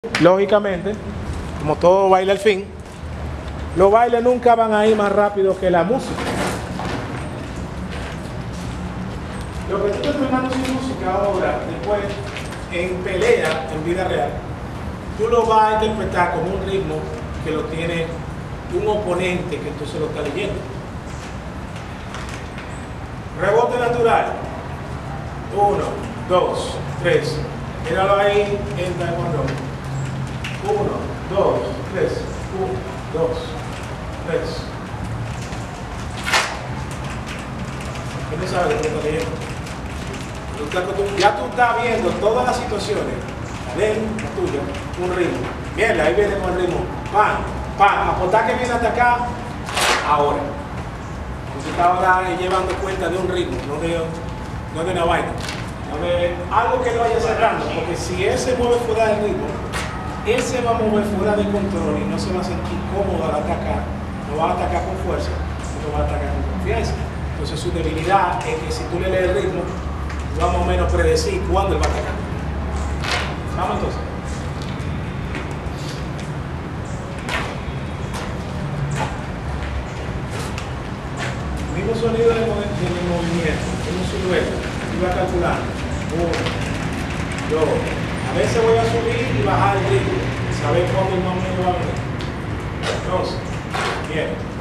Lógicamente, como todo baile al fin, los bailes nunca van a ir más rápido que la música. Lo que tú estás tomando sin música ahora, después, en pelea, en vida real, tú lo vas a interpretar como un ritmo que lo tiene un oponente que tú se lo estás leyendo. Rebote natural. 1, 2, 3. Míralo ahí en taekwondo. 1, 2, 3. 1, 2, 3. ¿Quién sabe lo que está leyendo? Ya tú estás viendo todas las situaciones. La tuya, un ritmo. Mierda, ahí viene con el ritmo. Pan, pan, apostar que viene hasta acá. Ahora. Usted está ahora llevando cuenta de un ritmo, no de una vaina. No de algo que lo vaya cerrando. Porque si él se mueve fuera del ritmo, él se va a mover fuera del control y no se va a sentir cómodo al atacar. No va a atacar con fuerza, no va a atacar con confianza. Entonces su debilidad es que si tú le lees el ritmo, tú vas más o menos predecir cuándo él va a atacar. Vamos entonces. El mismo sonido de movimiento, como silueta. Yo voy a calcular. 1, 2. A veces voy a subir y bajar el ritmo. Saber cuándo el momento va a venir. Entonces, bien.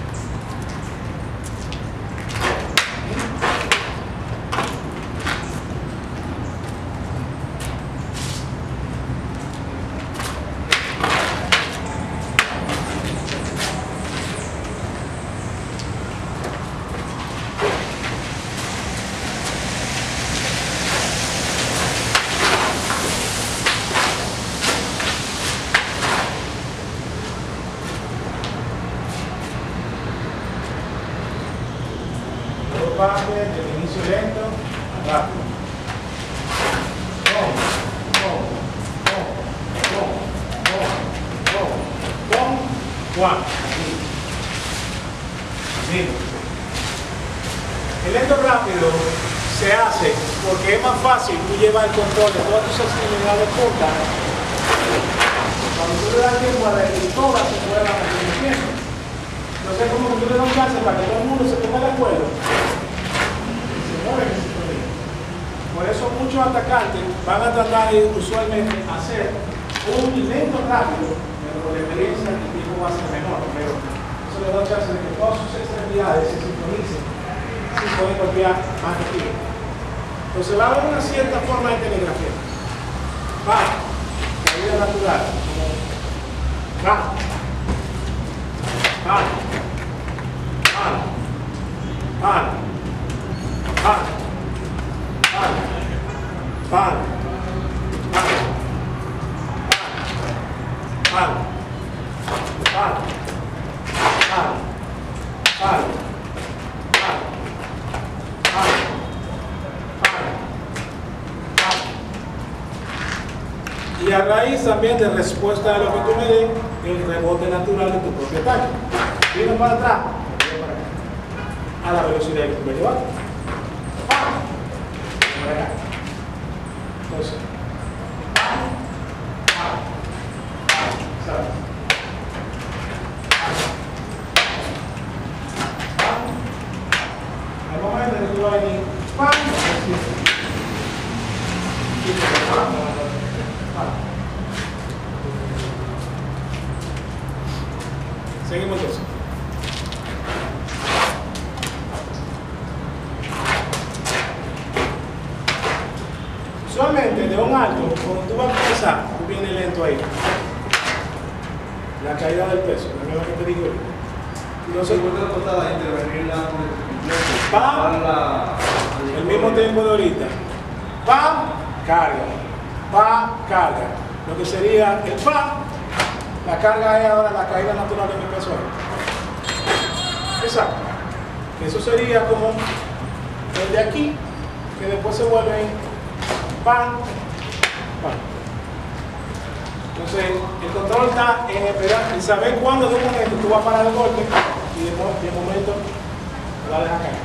Parte del inicio lento a rápido. Juan. El lento rápido se hace porque es más fácil tú llevar el control de todas tus extremidades cortas. Cuando tú le das tiempo a que todas se puedan hacer. Entonces, como tú le das un chance para que todo el mundo se ponga de acuerdo. Por eso muchos atacantes van a tratar de usualmente hacer un lento rápido, pero con la experiencia el tiempo va a ser menor, pero eso le da chance de que todas sus extremidades se sincronicen y pueden golpear más rápido. Entonces va a haber una cierta forma de telegrafía. Va, caída natural. Va, va, va, va. Pan, pan, pan, pan, pan, pan, pan, pan, pan. Y a raíz también de respuesta a lo que tú me des, el rebote natural de tu propio ataque. Viene para atrás, a la velocidad que tú me llevas. Entonces, al momento que tú vas a venir, seguimos entonces. Usualmente de un alto, cuando tú vas a empezar, tú vienes lento ahí. La caída del peso, lo mismo que te digo. Entonces, el mismo tiempo de ahorita. Pa, carga. Pa, carga. Lo que sería el pa, la carga es ahora la caída natural de mi peso. Exacto. Eso sería como el de aquí, que después se vuelve en pan, pan. Entonces, el control está en esperar, en saber cuándo de un momento tú vas a parar el golpe y de momento la dejas caer.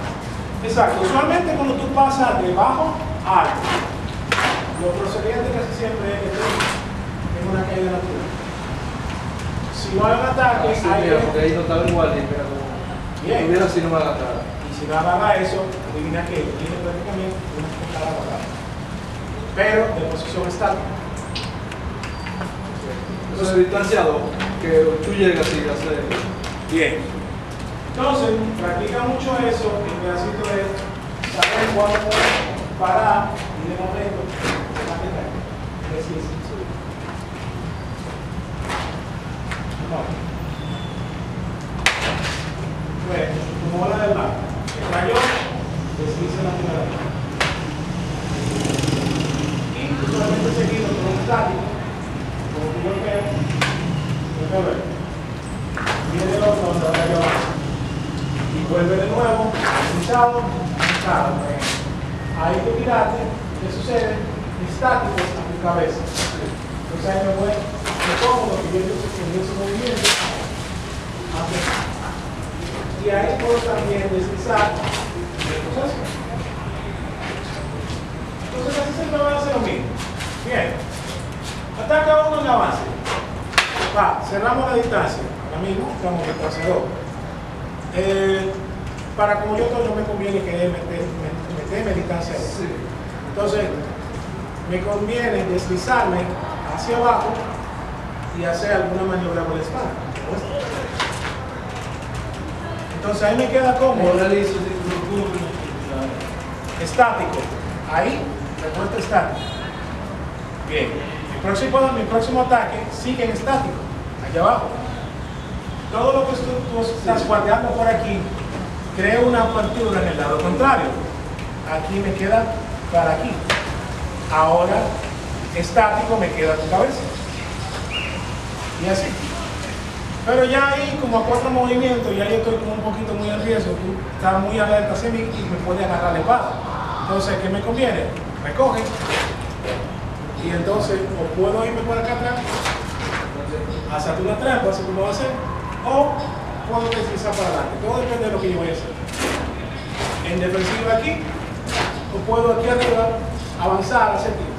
Exacto. Usualmente cuando tú pasas de bajo a alto, los procedimientos que se siempre es que tengo una caída natural. Si no hay un ataque, sí, hay mira, porque ahí no estaba igual, pero bien. hubiera si no me agarrara. Y si no agarra eso, adivina que tiene prácticamente una escala agarrada. Pero de posición estática. Entonces, distanciado, que tú llegas y haces. Bien. Entonces, practica mucho eso, el pedacito de saber cuándo parar y de momento dejar de caer. No. Pues, como bola del mar, el rayo desliza la primera vez. Y usualmente seguido con un estático, como tú lo ves, viene el otro donde el rayo avanza. Y vuelve de nuevo, deslizado, deslizado. Ahí tú tiraste, ¿qué sucede? Estático a tu cabeza. Entonces ahí me voy, me pongo lo que yo en ese movimiento. Y ahí puedo también deslizar el proceso. Entonces casi siempre van a hacer lo mismo. Bien. Ataca uno en avance. Va, cerramos la distancia. Ahora mismo estamos en distancia 2. Para como yo todo, no me conviene que meterme distancia 2. Sí. Entonces, me conviene deslizarme hacia abajo y hacer alguna maniobra con la espalda. Entonces ahí me queda cómodo. Estático. Ahí, repuesto estático. Bien. Mi próximo ataque sigue en estático. Allá abajo. Todo lo que tú estás guardando por aquí crea una apertura en el lado contrario. Aquí me queda para aquí. Ahora, estático me queda tu cabeza. Y así. Pero ya ahí, como a 4 movimientos, ya yo estoy como un poquito muy en riesgo. Tú estás muy alerta hacia mí y me puedes agarrar la espada. Entonces, ¿qué me conviene? Me coge. Y entonces, o puedo irme por acá atrás, hacerte una trampa, así como va a hacer, o puedo deslizar para adelante. Todo depende de lo que yo voy a hacer. En defensiva aquí, o puedo aquí arriba avanzar hacia ti.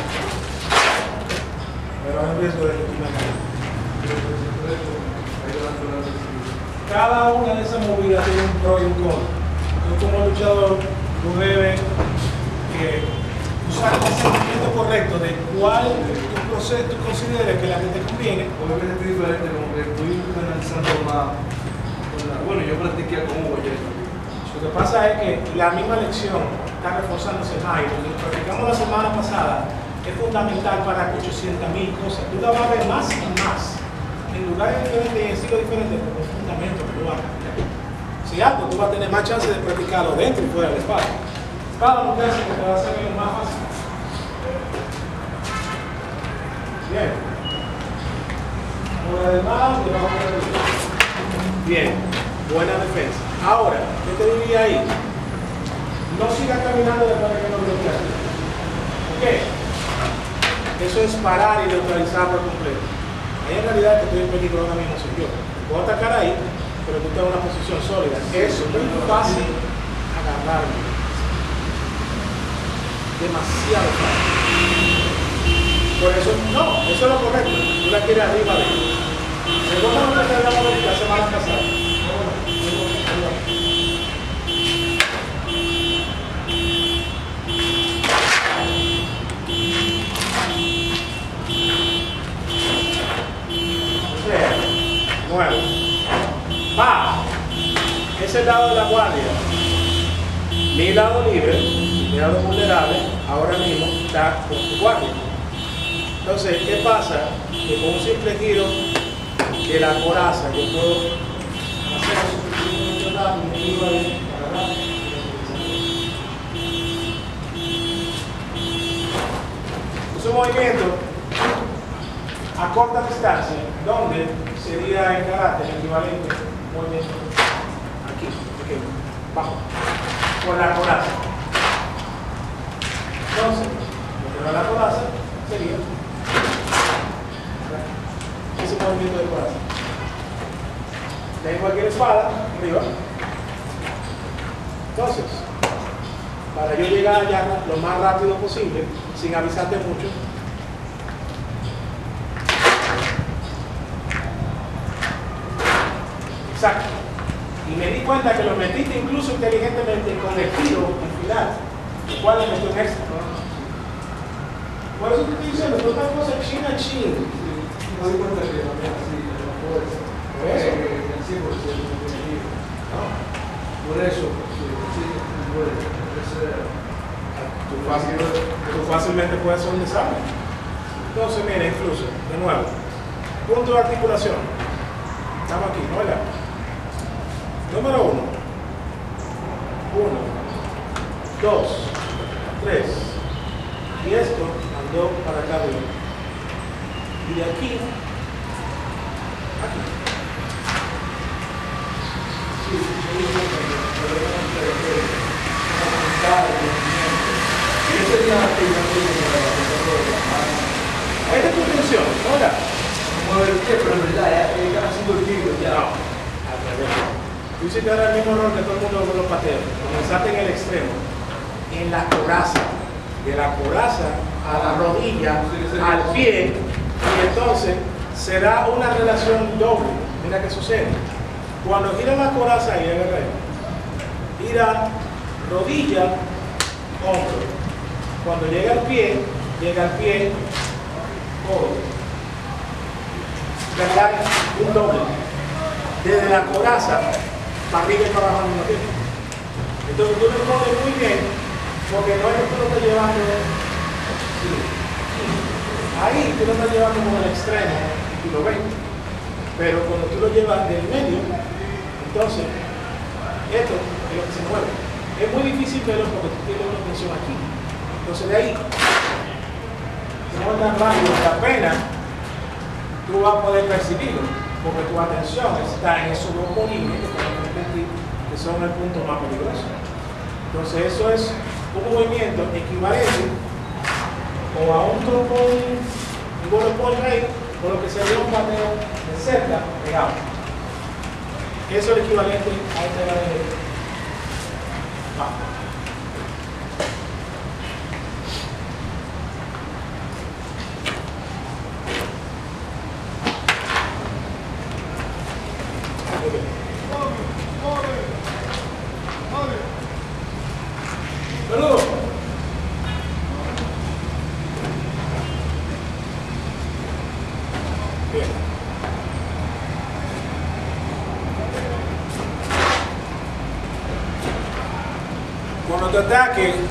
Pero hay riesgo de que tú me agarres. Cada una de esas movidas tiene un pro y un contra. Tú como luchador, tú debes usar el sentimiento correcto de cuál tu proceso tú consideres que la que te conviene. Porque es diferente, como que estoy analizando más. Bueno, yo practiqué con Hugo ayer. Lo que pasa es que la misma lección está reforzándose más y lo que practicamos la semana pasada es fundamental para 800.000 cosas. Tú la vas a ver más y más. En lugares diferentes y en estilos diferentes, como un fundamento que tú vas a practicar. Si algo, tú vas a tener más chance de practicarlo dentro y fuera de la espada. La espada no te hace que te va a hacer lo más fácil. Bien. Por además, le vamos a reducir. Bien. Buena defensa. Ahora, ¿qué te diría ahí? No sigas caminando después de que no bloqueaste. ¿Por qué? Eso es parar y neutralizar por completo. En realidad, que estoy en peligro ahora mismo soy yo. Puedo atacar ahí, pero tú estás en una posición sólida. Eso es muy fácil agarrarme. Demasiado fácil. Por eso, no, eso es lo correcto. Tú la quieres arriba de él. ¿Recuerdan lo que hablamos la semana pasada? Nuevo. Va. Ese lado de la guardia. Mi lado libre, mi lado vulnerable, ahora mismo está con tu guardia. Entonces, ¿qué pasa? Que con un simple giro de la coraza yo puedo hacer suficientemente rápido y me iba a ir para atrás. Es un movimiento a corta distancia, donde sería en karate el equivalente movimiento aquí, pequeño, bajo, con la coraza. Entonces, lo que va la coraza sería ese movimiento de coraza. Tengo aquí la espada, arriba. Entonces, para yo llegar allá lo más rápido posible, sin avisarte mucho, Exacto. Y me di cuenta que lo metiste incluso inteligentemente con el tiro al final, lo cual le metió un extra. Por eso te estoy diciendo, no tal cosa chin a chin. Me doy cuenta que también así, no puede ser. ¿Por eso? El 100% no tiene lío. No. Por eso, sí, puede ser. Tú fácilmente puedes hacer un desarme. Entonces, mira, incluso, de nuevo, punto de articulación. Estamos aquí, ¿no? ¿Verdad? Número 1. 1, 2, 3. Y esto andó para acá arriba. Y de aquí, aquí. Esta es tu tensión, ¿verdad? Mueve el pie, pero en verdad ya están haciendo el tiro ya. No, al revés. Tú hiciste ahora el mismo error que todo el mundo con los pateos. Comenzaste en el extremo, en la coraza, de la coraza a la rodilla, al pie, y entonces será una relación doble. Mira qué sucede. Cuando gira la coraza y gira rodilla, hombro. Cuando llega al pie, codo. ¿Verdad? Un doble. Desde la coraza para arriba y para abajo al mismo tiempo. Entonces tú lo pones muy bien, porque no es que tú lo estás llevando. Sí. Ahí tú lo estás llevando como el extremo y tú lo ves. Pero cuando tú lo llevas del medio, entonces esto es lo que se mueve. Es muy difícil verlo porque tú tienes una tensión aquí. Entonces de ahí se mueve tan rápido que apenas tú vas a poder percibirlo, porque tu atención está en esos dos bolines que son el punto más peligroso. Entonces eso es un movimiento equivalente o a un trombón, un golpe rey, o lo que sería un pateo de cerca pegado. Eso es el equivalente a este de Saludos. Bien. Cuando te ataque